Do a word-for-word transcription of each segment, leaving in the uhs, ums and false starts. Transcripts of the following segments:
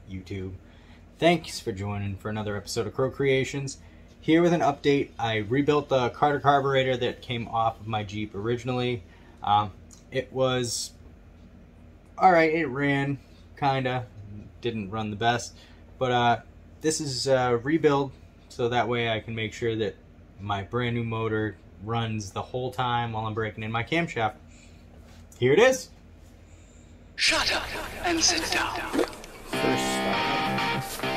YouTube. Thanks for joining for another episode of Crow Creations. Here with an update. I rebuilt the Carter carburetor that came off of my Jeep originally. Um, it was alright, it ran, kinda. Didn't run the best. But uh, this is a rebuild, so that way I can make sure that my brand new motor runs the whole time while I'm breaking in my camshaft. Here it is. Shut up and sit down. First start.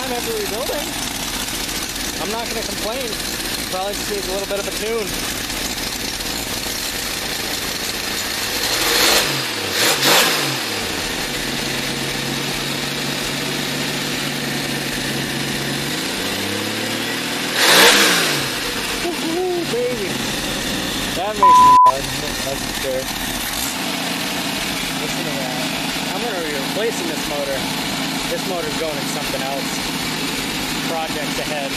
time after rebuilding. I'm not going to complain. Probably just needs a little bit of a tune. Woohoo, baby. That makes me hard. That's for sure. Listen to that. I'm going to be replacing this motor. This motor's going in something else. Projects ahead.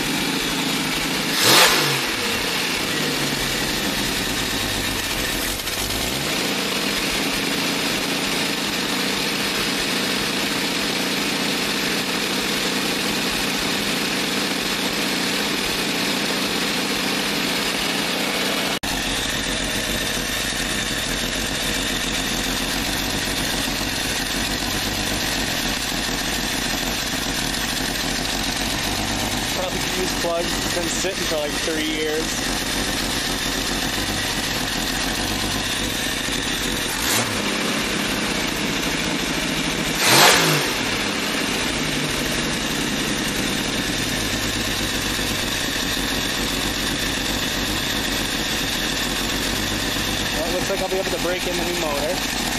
Fuse plug, it's been sitting for like three years. Well, it looks like I'll be able to break in the new motor.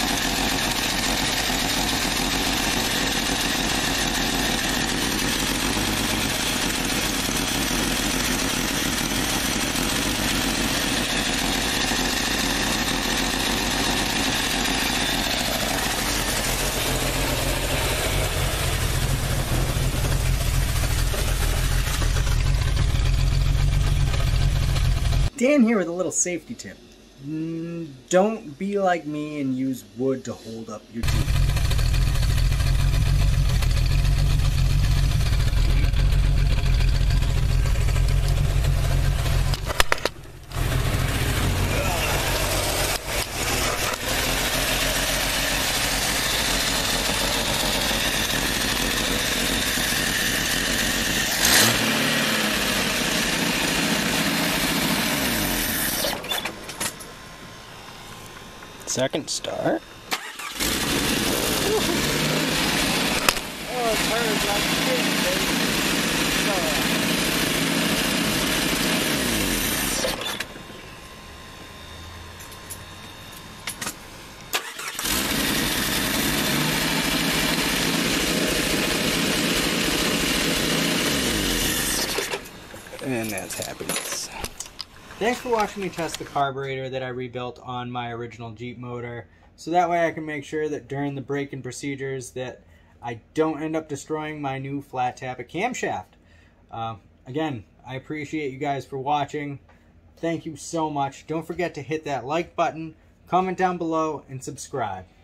Dan here with a little safety tip. Mm, don't be like me and use wood to hold up your Jeep. Second start. Oh, it turns like shit, baby. And that's happiness. Thanks for watching me test the carburetor that I rebuilt on my original Jeep motor, so that way I can make sure that during the break-in procedures that I don't end up destroying my new flat tappet camshaft. Uh, again, I appreciate you guys for watching. Thank you so much. Don't forget to hit that like button, comment down below, and subscribe.